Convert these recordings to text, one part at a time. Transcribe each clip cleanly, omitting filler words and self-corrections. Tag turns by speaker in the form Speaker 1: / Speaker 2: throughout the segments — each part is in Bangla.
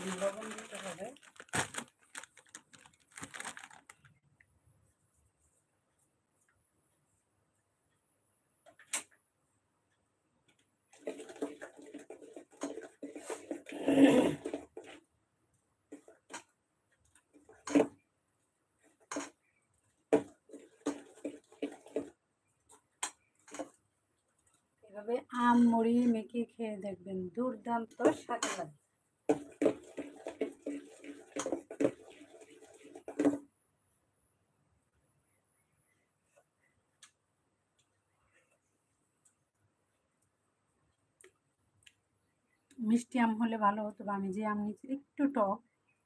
Speaker 1: লবণ দিতে হবে। এভাবে আম মুড়ি মেখে খেয়ে দেখবেন, দুর্দান্ত স্বাদ লাগে। মিষ্টি আম হলে ভালো হতো, বা আমি যে আম নিচ্ছি একটু টক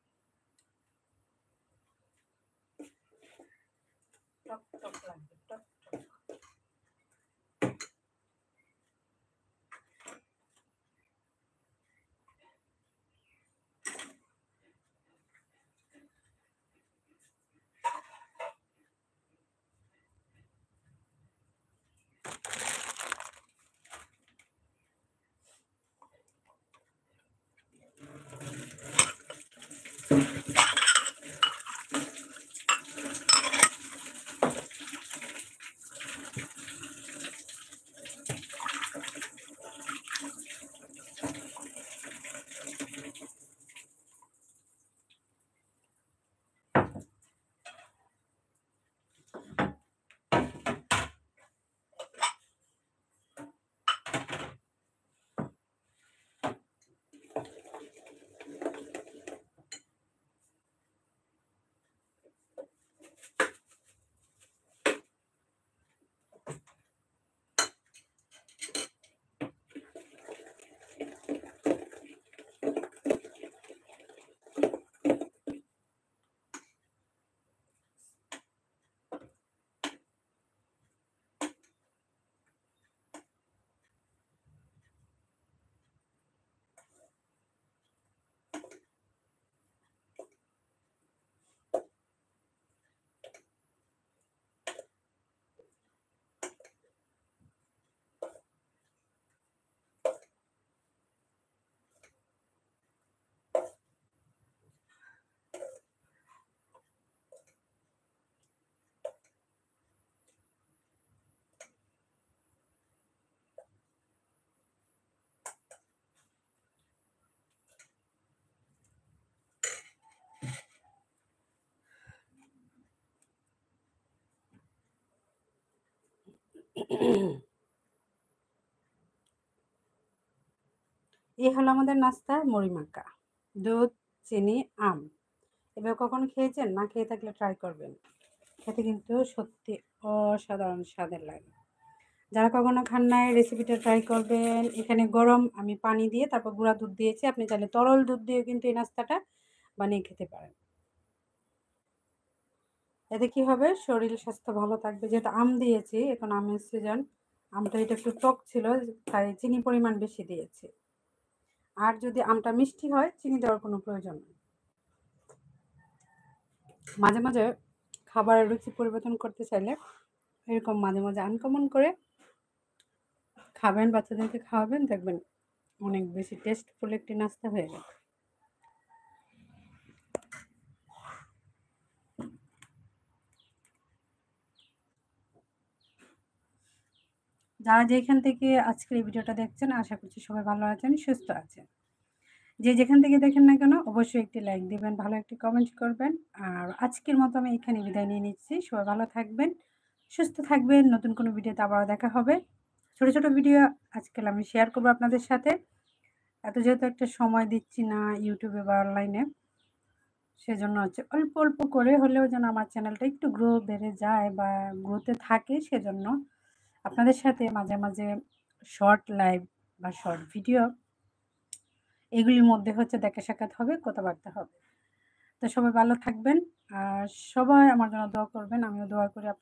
Speaker 1: টক টক লাগবে, টক টক। এই হলো আমাদের নাস্তা, মুড়ি মাখা, দুধ, চিনি, আম। এবার কখনো খেয়েছেন? না খেয়ে থাকলে ট্রাই করবেন, খেতে কিন্তু সত্যি অসাধারণ স্বাদের লাগে। যারা কখনো খান নাই রেসিপিটা ট্রাই করবেন। এখানে গরম আমি পানি দিয়ে তারপর গুঁড়া দুধ দিয়েছি, আপনি চাইলে তরল দুধ দিয়ে কিন্তু এই নাস্তাটা বানিয়ে খেতে পারেন। এতে কি হবে, শরীর স্বাস্থ্য ভালো থাকবে। যেহেতু আম দিয়েছি, এখন আমের সিজন, আমটা এটা একটু টক ছিল, তাই চিনি পরিমাণ বেশি দিয়েছি। আর যদি আমটা মিষ্টি হয়, চিনি দেওয়ার কোনো প্রয়োজন নেই। মাঝে মাঝে খাবারের রুচি পরিবর্তন করতে চাইলে এরকম মাঝে মাঝে আনকমন করে খাবেন, বাচ্চাদেরকে খাওয়াবেন, দেখবেন অনেক বেশি টেস্টফুল একটি নাস্তা হয়ে যাবে। যারা যেখান থেকে আজকের এই ভিডিওটা দেখছেন, আশা করছি সবাই ভালো আছেন, সুস্থ আছেন। যে যেখান থেকে দেখেন না কেন, অবশ্যই একটি লাইক দিবেন, ভালো একটি কমেন্ট করবেন। আর আজকের মতো আমি এখানে বিদায় নিয়ে নিচ্ছি। সবাই ভালো থাকবেন, সুস্থ থাকবেন। নতুন কোনো ভিডিওতে আবারও দেখা হবে। ছোট ছোট ভিডিও আজকাল আমি শেয়ার করবো আপনাদের সাথে। এত যেহেতু একটা সময় দিচ্ছি না ইউটিউবে বা অনলাইনে, সেজন্য হচ্ছে অল্প অল্প করে হলেও যেন আমার চ্যানেলটা একটু গ্রো বেড়ে যায় বা গ্রোতে থাকে, সেজন্য আপনাদের সাথে মাঝে মাঝে শর্ট লাইভ বা শর্ট ভিডিও, এগুলির মধ্যে হচ্ছে দেখা সাক্ষাৎ হবে, কথাবার্তা হবে। তো সবাই ভালো থাকবেন, আর সবাই আমার জন্য দোয়া করবেন, আমিও দোয়া করি।